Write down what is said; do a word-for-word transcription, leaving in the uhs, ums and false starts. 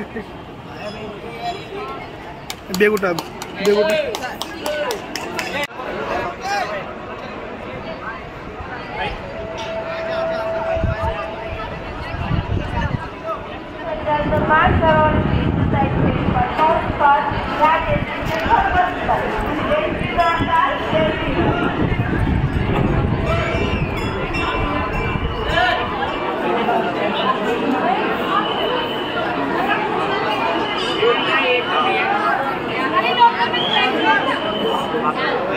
बेगुटा बेगुटा The marks are on the side page for most part that is the purpose of the